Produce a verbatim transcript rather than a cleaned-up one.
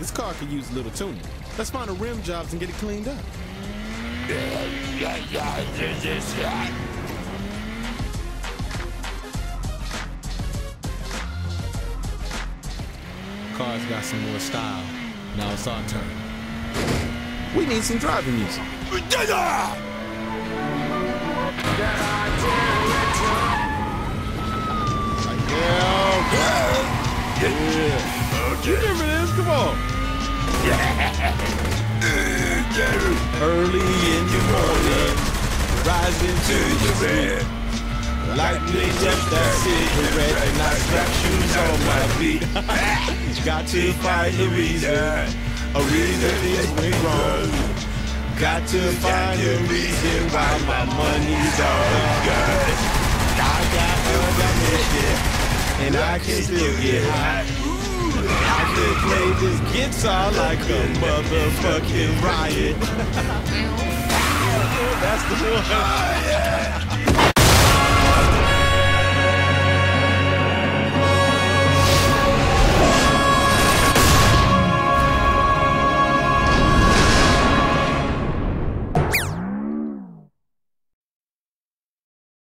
This car could use a little tuning. Let's find the rim jobs and get it cleaned up. Car's got some more style. Now it's our turn. We need some driving music. Yeah. You remember this? Come on. Early in the morning, rising to the bed, lightly up that cigarette, and I strap shoes on my feet. Got to find a reason, a reason things went wrong. Got to find a reason why my money's all good. I got a mission, and I can still get high. I could play this guitar like a motherfucking riot. That's the one.